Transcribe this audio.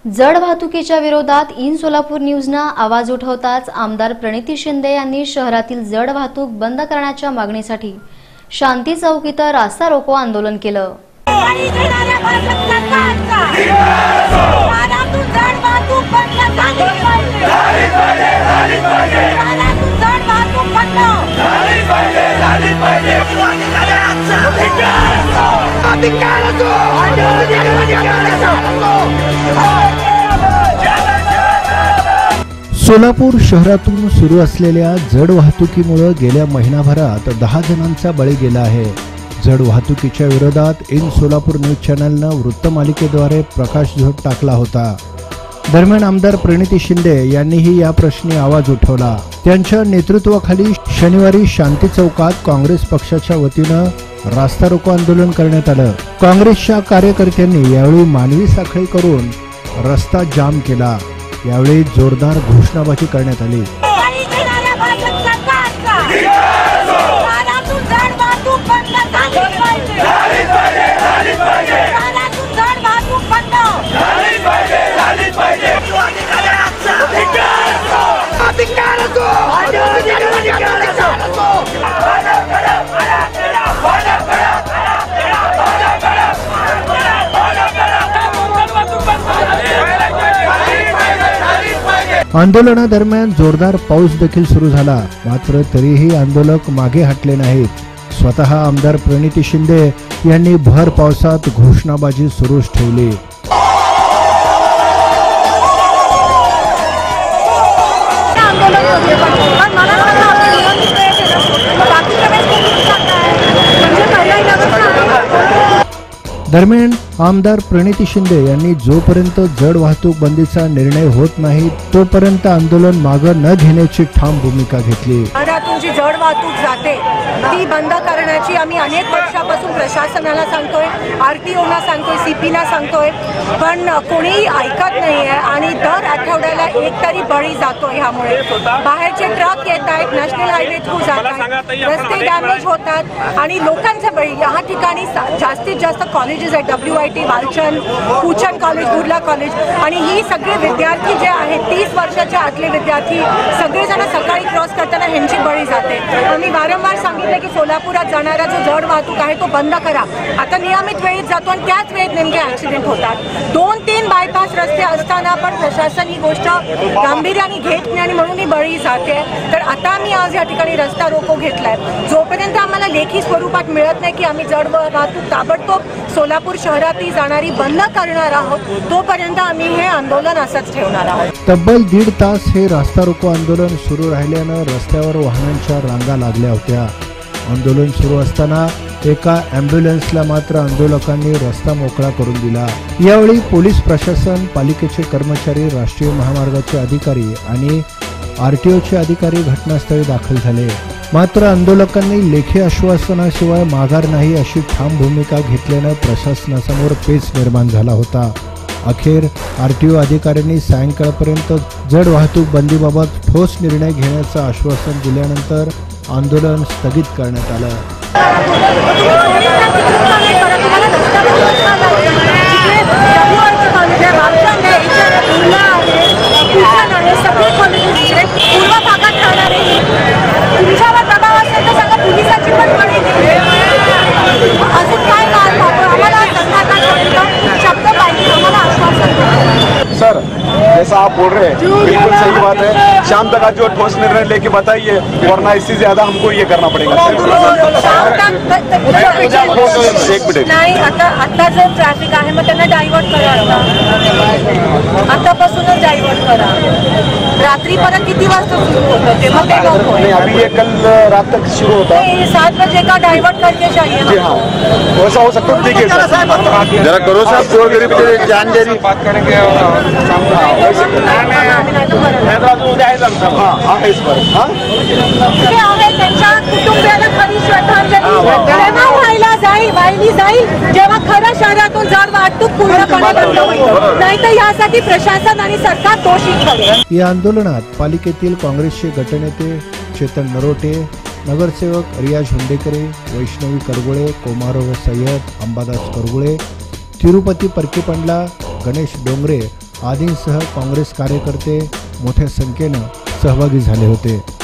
जड वाहतुकीच्या विरोधात इन सोलापूर न्यूजने आवाज उठवताच आमदार प्रणिती शिंदे यांनी शहरातील जड वाहतूक बंद करण्याच्या मागणीसाठी शांती चौक इथं रास्ता रोको आंदोलन केलं। सोलापूर शहरातून सुरू असलेल्या जड वाहतुकीमुळे गेल्या महिनाभरात 10 जणांचा बळी गेला आहे। जड वाहतुकीच्या विरोधात इन सोलापूर न्यूज चॅनलने वृत्तमालिकेद्वारे प्रकाशझोत टाकला होता। दरम्यान आमदार प्रणिती शिंदे यांनीही या प्रश्नी आवाज उठवला। त्यांच्या नेतृत्वाखाली शनिवारी शांती चौकात काँग्रेस पक्षाच्या वतीने रास्ता रोको आंदोलन करण्यात आलं। काँग्रेसच्या कार्यकर्त्यांनी यावेळी मानवी साखळी करून रस्ता जाम केला। यावेळी जोरदार घोषणाबाजी करण्यात आली। आंदोलनादरम्यान जोरदार पाऊस देखील सुरू झाला, मात्र तरीही आंदोलक मागे हटले नाहीत। स्वतः आमदार प्रणिती शिंदे यांनी भर पावसात घोषणाबाजी सुरूच ठेवली। दरम्यान आमदार प्रणिती शिंदे यांनी जोपर्यंत जड वाहतूक बंदीचा निर्णय होत नाही तोपर्यंत आंदोलन मागे न घेण्याची ठाम भूमिका घेतली। शहरातून जी जड वाहतूक जाते ती बंद करण्याची आम्ही अनेक वर्षापासून प्रशासनाला सांगतोय, आरटीओना सांगतोय, सीपीना सांगतोय, पण कोणीही ऐकत नाहीये आणि दर आठवड्याला एक तरी बळी जातो। ह्यामुळे बाहेरचे ट्रक येत आहेत, नॅशनल हायवे थ्रू जातात, रस्ते डॅमेज होतात आणि लोकांचा बळी। या ठिकाणी जास्तीत जास्त कॉलेजेस आहेत, WIT, Walchand, Kuchan college, Burla college, आणि ही सगळे विद्यार्थी जे आहेत 30 वर्षाच्या आतले विद्यार्थी सगळेजण सकाळी क्रॉस करताना ह्यांची बळी जाते। आम्ही वारंवार सांगितले की सोलापुरात जाणारा जो जड वाहतूक आहे तो बंद करा। आता नियमित वेळेत जातो आणि त्याच वेळेत नेमके ऍक्सिडेंट होतात। 2-3 बायपास रस्ते असताना पण प्रशासन ही गोष्ट गांभीर्याने घेत नाही आणि म्हणून ही बळी जाते। तर आता आम्ही आज या ठिकाणी रस्ता रोको घेतलाय। जोपर्यंत आम्हाला लेखी स्वरूपात मिळत नाही की आम्ही जड वाहतूक ताबडतोब सोलापूर शहरातही जाणारी बंद करणार आहोत तोपर्यंत आम्ही हे आंदोलन असंच ठेवणार आहोत। तब्बल 1.5 तास हे रास्ता रोको आंदोलन सुरू राहिल्यानं रस्त्यावर वाहनांच्या रांगा लागल्या होत्या। आंदोलन सुरू असताना एका ॲम्ब्युलन्सला मात्र आंदोलकांनी रस्ता मोकळा करून दिला। यावेळी पोलीस प्रशासन, पालिकेचे कर्मचारी, राष्ट्रीय महामार्गाचे अधिकारी आणि आरटीओचे अधिकारी घटनास्थळी दाखल झाले। मात्र आंदोलकांनी लेखी आश्वासनाशिवाय माघार नाही अशी ठाम भूमिका घेतल्यानं प्रशासनासमोर पेच निर्माण झाला होता। अखेर आरटीओ अधिकाऱ्यांनी सायंकाळपर्यंत जड वाहतूक बंदीबाबत ठोस निर्णय घेण्याचं आश्वासन दिल्यानंतर आंदोलन स्थगित करण्यात आलं। सर, जैसा आप बोल रहे हैं बिल्कुल सही बात है। शाम तक आज जो ठोस निर्णय लेके बताइए, वरना इससे ज्यादा हमको ये करना पड़ेगा। एक मिनट नाही, आता जो ट्रॅफिक आहे मग त्यांना डायव्हर्ट करा, आतापासूनच डायव्हर्ट करा। रात्रीपर्यंत किती वाजता सुरू होतं ते मग नहीं, अभी ये कल रात तक शुरू होता है। 7 बजे का डायवर्ट करके चाहिए। जी हाँ, वैसा हो सकता है। ठीक है जरा करो साहब, जो गरीब जान दे रही बात करेंगे। कुटुंबियांना खरी श्रद्धांजली तेव्हा वाहिली जाईल जेव्हा खरं शहरातून जड वाहतूक पूर्णपणे बंद होईल, नाहीतर यासाठी प्रशासन आणि सरकार दोषी ठरेल। या आंदोलनात पालिकेतील काँग्रेसचे गटनेते चेतन नरोटे, नगरसेवक रियाज हुंडेकरे, वैष्णवी करगुळे, कोमारो सय्यद, अंबादास करगुळे, तिरुपती परकीपंडला, गणेश डोंगरे आदींसह काँग्रेस कार्यकर्ते मोठ्या संख्येनं सहभागी झाले होते।